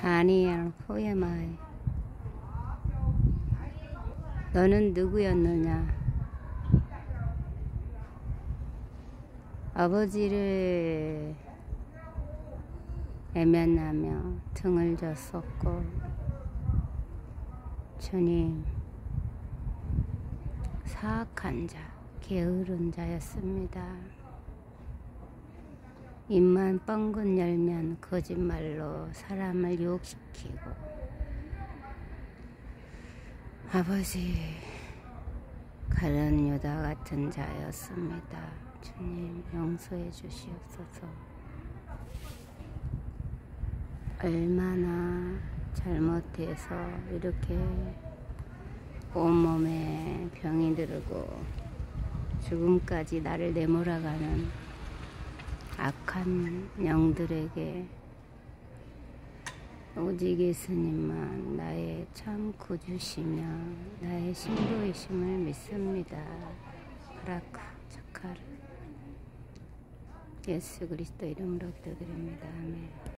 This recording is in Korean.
다니엘 호에마이, 너는 누구였느냐? 아버지를 애면하며 등을 졌었고, 주님, 사악한 자, 게으른 자였습니다. 입만 뻥긋 열면 거짓말로 사람을 유혹시키고, 아버지, 가룟 유다 같은 자였습니다. 주님, 용서해 주시옵소서. 얼마나 잘못해서 이렇게 온몸에 병이 들고 죽음까지 나를 내몰아가는 악한 영들에게 오직 예수님만 나의 참 구주시며 나의 신부이심을 믿습니다. 바라크 차카르 예수 그리스도 이름으로 기도드립니다. 아멘.